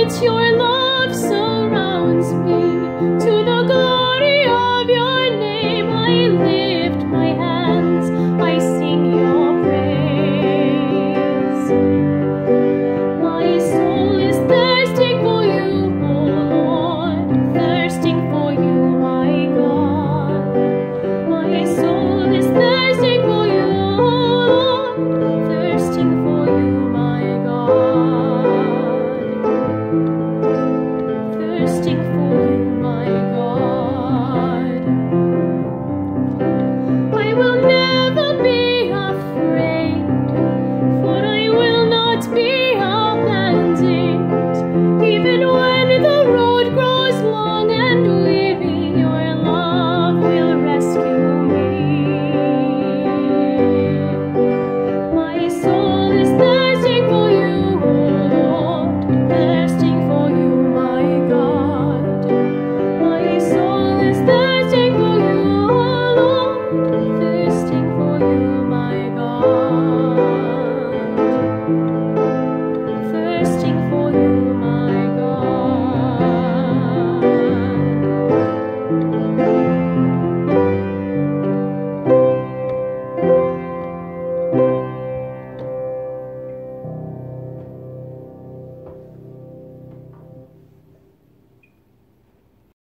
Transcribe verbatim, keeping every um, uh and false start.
that your love surrounds me. To the glory of your name I lift my hands, I sing your praise. My soul is thirsting for you, O Lord, thirsting for you, my God. My soul is thirsting for you, O Lord, thirsting for you, my God. Thirsting for you, my God. I will never be afraid, for I will not be abandoned. Even when the road grows long and weary, your love will rescue me. My soul is thirsting for you, O Lord, thirsting for you, my God. My soul is thirsting for you, O Lord, thirsting for you, my God. Thirsting for you, my God.